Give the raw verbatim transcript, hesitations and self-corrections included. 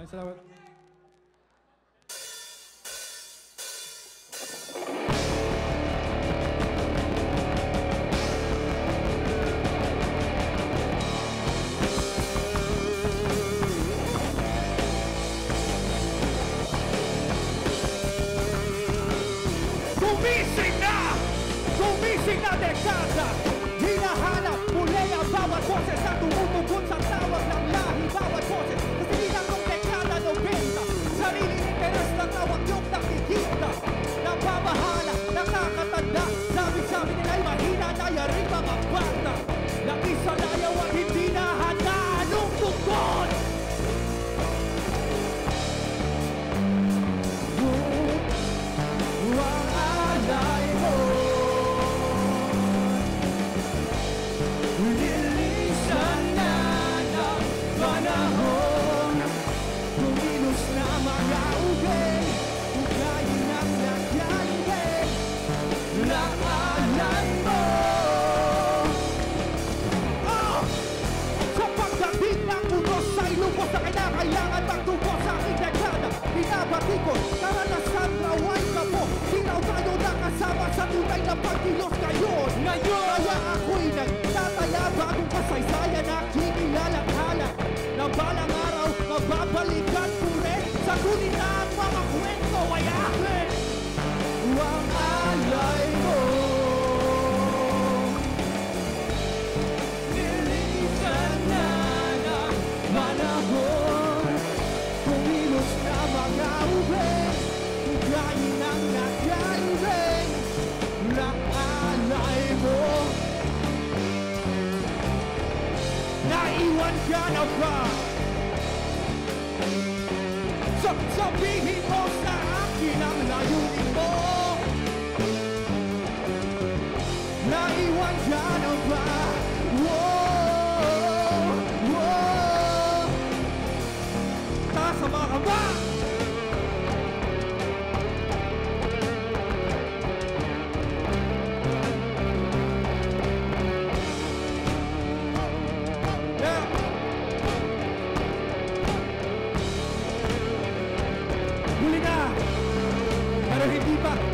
Ay, salamat. Gumising na! Gumising na dekada! Hinahanap muli ang bawat boses na tumutugon sa tawag ng lahi. Bawat boses na sinilang ng dekada nobenta. Sariling interes na tawag yung nakikita. Napabahala, nakakatanda. Sabi-sabi nila'y mahina na yaring mga bata. Nakisalayaw at hindi na handa. Anong tugon? Ang alay mo lilisan na ng panahon. Kumilos na mga ugay, ugayin ng nagyayay na alay mo. Oh! Sa pagdating ng utos ay lubos na kinakailangan magtugos sa aking dekada. Binabati ko, karanasan raway ka po. Sinaw tayo nakasama sa tunay na pagkilos ngayon. Ngayon! Kaya ako'y nagtataya bagong kasaysayan na kinilalang-hala. Na balang araw, mababalikan ko rin. Sagunin na ang mga kwento ay akin. Ang alay mo nilisan na ng panahon. Kumilos na mga ubeng, ugayin ang nagyayubeng ng alay mo. Naiwan ka na ba? Sabihin mo sa akin ang layunin mo. Naiwan ka na ba? Whoa, whoa. Taas ang mga kaba! Huli na! Pero hindi pa